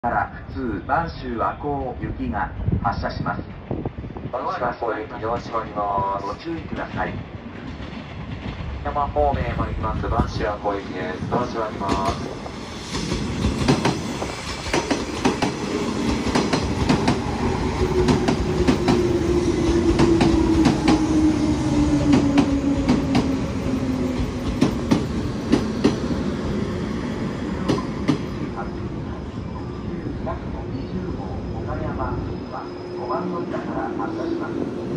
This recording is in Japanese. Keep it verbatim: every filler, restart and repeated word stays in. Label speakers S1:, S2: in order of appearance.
S1: から普通播州赤穂行きが発車します。
S2: 播州赤穂行き両閉まります。
S1: ご注意ください。
S2: 山方面へ参ります播州赤穂行きです。ドア閉まります。
S1: ごばんの板から発車します。